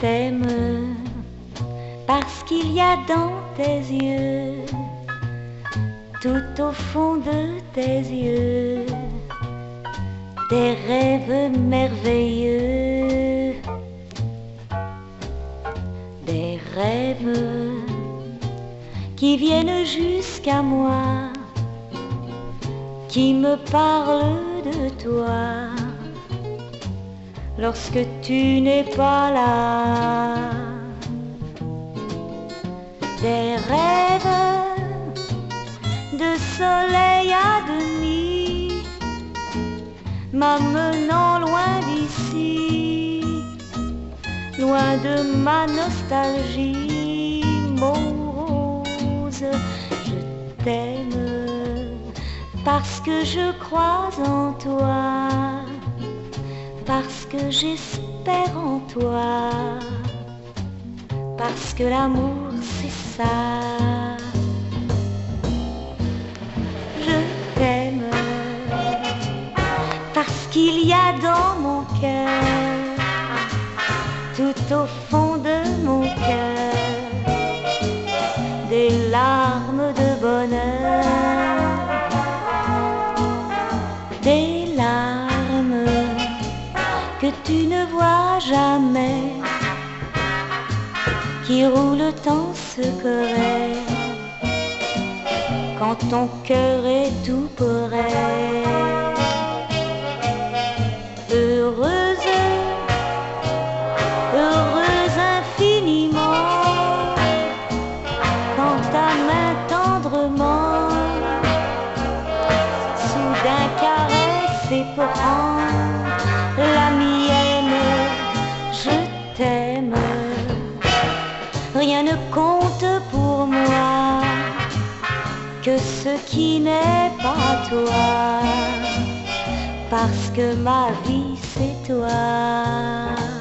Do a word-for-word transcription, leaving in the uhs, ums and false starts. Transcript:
t'aime parce qu'il y a dans tes yeux, tout au fond de tes yeux, des rêves merveilleux, des rêves qui viennent jusqu'à moi, qui me parlent de toi lorsque tu n'es pas là. Des rêves de soleil à demi, m'amenant loin d'ici, loin de ma nostalgie. Mon rose, je t'aime parce que je crois en toi, parce que j'espère en toi, parce que l'amour c'est ça. Je t'aime parce qu'il y a dans mon cœur, tout au fond de mon cœur, des larmes de bonheur, des larmes que tu ne vois jamais, qui roulent en secret quand ton cœur est tout prêt. Heureuse, heureuse infiniment, quand ta main tendrement soudain caresse et prend la mienne. Je t'aime, rien ne compte pour moi que ce qui n'est pas toi, parce que ma vie c'est toi.